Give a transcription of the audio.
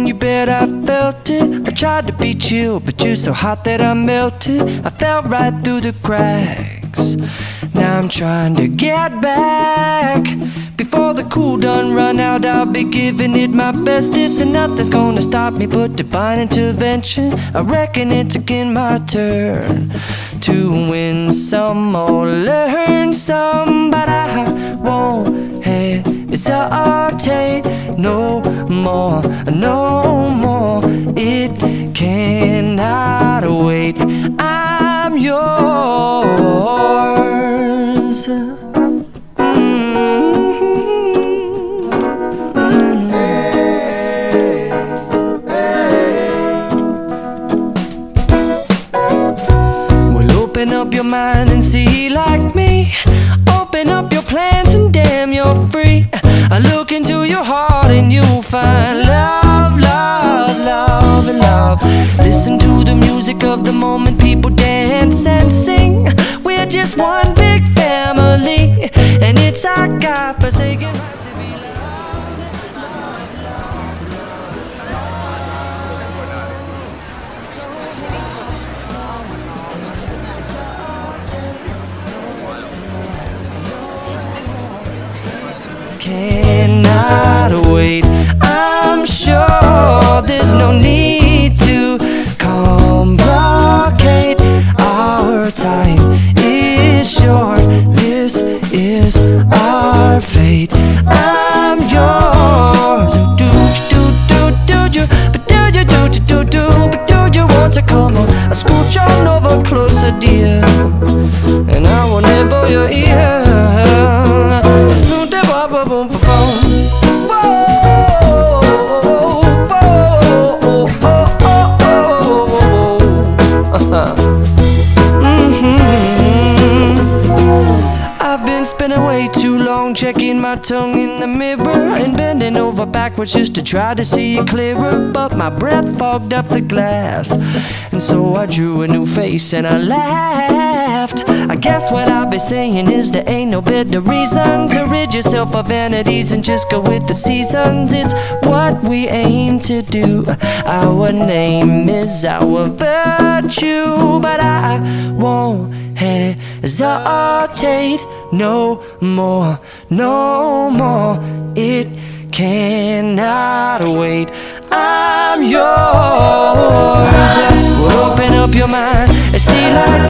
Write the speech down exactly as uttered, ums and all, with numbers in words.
you bet I felt it. I tried to be chill, but you're so hot that I melted. I fell right through the cracks. Now I'm trying to get back. Before the cool done run out, I'll be giving it my bestest, and nothing's gonna stop me but divine intervention. I reckon it's again my turn to win some or learn some, but I won't hesitate no more, no more. It cannot wait. I'm yours. Open up your mind and see like me. Open up your plans and damn, you're free. I look into your heart and you'll find love, love, love, and love. Listen to the music of the moment, people dance and sing. We're just one big family, and it's our God-forsaken right to be loved. Cannot wait. I'm sure there's no need to complicate. Our time is short. This is our fate. I'm yours. Do do do do do, but do you do do do do, but do you want to come on? I scooch on over closer, dear, and I will nibble your ear. Spending way too long checking my tongue in the mirror and bending over backwards just to try to see it clearer, but my breath fogged up the glass, and so I drew a new face and I laughed. I guess what I'll be saying is there ain't no better reason to rid yourself of vanities and just go with the seasons. It's what we aim to do. Our name is our virtue, but I won't hesitate no more, no more. It cannot wait. I'm yours. Well, open up your mind and see like